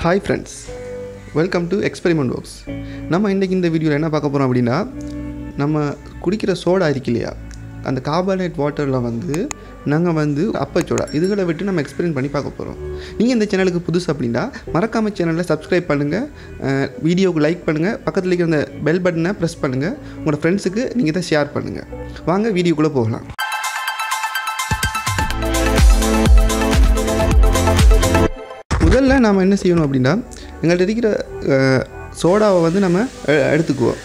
Hi friends, welcome to Experiment Works. நம்ம இன்றைக்கி இந்த வீடியோவில் என்ன பார்க்க போகிறோம் அப்படின்னா, நம்ம குடிக்கிற சோடா இருக்கு இல்லையா, அந்த கார்பனேட் வாட்டரில் நாங்கள் அப்பச்சோடா இதுகளை விட்டு நம்ம எக்ஸ்பெரிமெண்ட் பண்ணி பார்க்க போகிறோம். நீங்கள் இந்த சேனலுக்கு புதுசு அப்படின்னா மறக்காமல் சேனலில் சப்ஸ்கிரைப் பண்ணுங்கள், வீடியோவுக்கு லைக் பண்ணுங்கள், பக்கத்தில் இருக்கிற அந்த பெல் பட்டனை ப்ரெஸ் பண்ணுங்கள், உங்களோட ஃப்ரெண்ட்ஸுக்கு நீங்கள் இதை ஷேர் பண்ணுங்கள். வாங்க வீடியோக்குள்ளே போகலாம். முதல்ல நாம் என்ன செய்யணும் அப்படின்னா, எங்கள்கிட்ட இருக்கிற சோடாவை நம்ம எடுத்துக்குவோம்.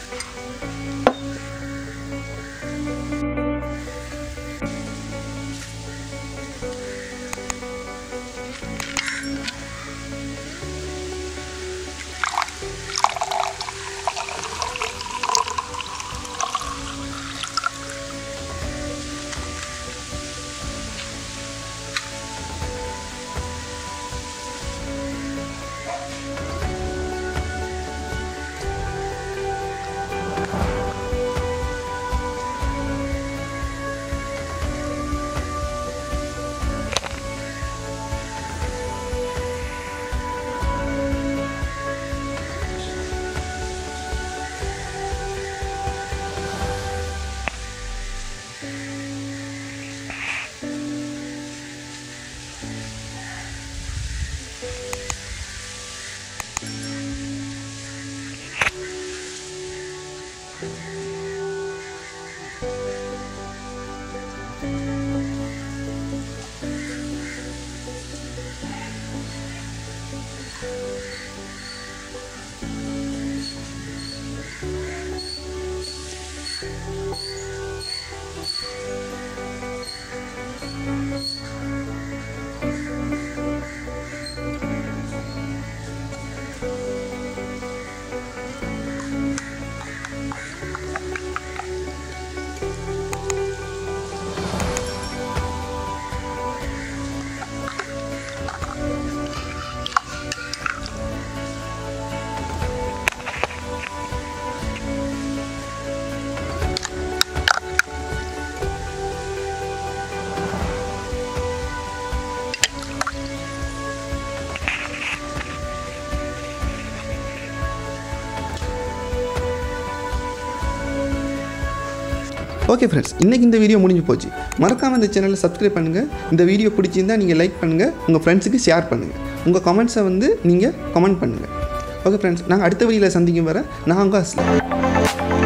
ஓகே ஃப்ரெண்ட்ஸ், இன்றைக்கி இந்த வீடியோ முடிஞ்சு போச்சு. மறக்காமல் இந்த சேனலை சப்ஸ்கிரைப் பண்ணுங்கள். இந்த வீடியோ பிடிச்சிருந்தால் நீங்கள் லைக் பண்ணுங்கள், உங்கள் ஃப்ரெண்ட்ஸுக்கு ஷேர் பண்ணுங்கள், உங்கள் கமெண்ட்ஸை நீங்கள் கமெண்ட் பண்ணுங்கள். ஓகே ஃப்ரெண்ட்ஸ், நாங்கள் அடுத்த வீடியோவில் சந்திக்கும் வர நான் உங்கள் அஸ்லாம்.